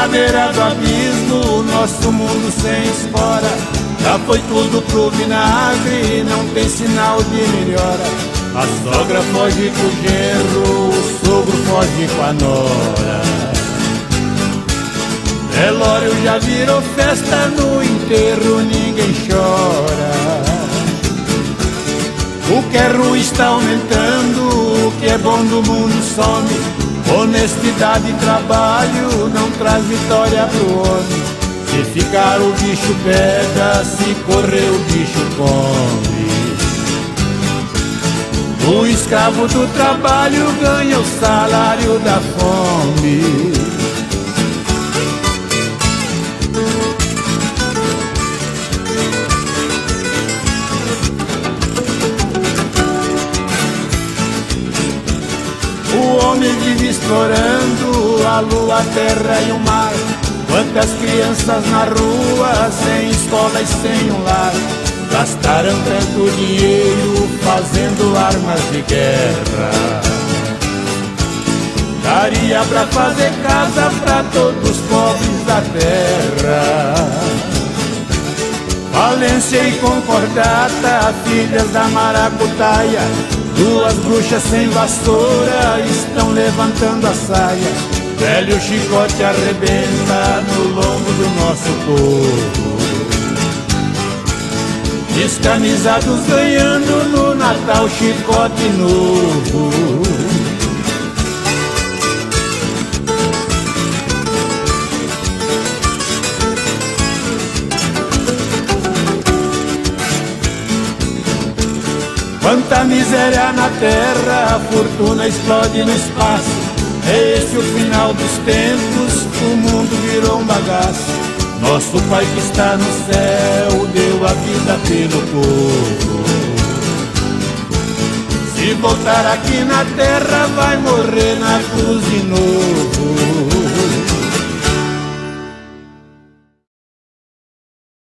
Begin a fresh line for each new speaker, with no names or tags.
Na beira do abismo, nosso mundo sem espora. Já foi tudo pro vinagre, não tem sinal de melhora. A sogra foge com o genro, o sogro foge com a nora. Velório já virou festa, no enterro ninguém chora. O que é ruim está aumentando, o que é bom do mundo some. Honestidade e trabalho não traz vitória pro homem. Se ficar o bicho pega, se correr o bicho come. O escravo do trabalho ganha o salário da fome. O homem vive explorando a lua, a terra e o mar. Quantas crianças na rua, sem escola e sem um lar. Gastaram tanto dinheiro fazendo armas de guerra. Daria pra fazer casa pra todos os pobres da terra. Falência e concordata, filhas da maracutaia. Duas bruxas sem vassoura estão levantando a saia. Velho chicote arrebenta no lombo do nosso povo. Descamisados ganhando no Natal chicote novo. Quanta miséria na terra, a fortuna explode no espaço. É esse o final dos tempos, o mundo virou um bagaço. Nosso Pai que está no céu deu a vida pelo povo. Se voltar aqui na terra vai morrer na cruz de novo.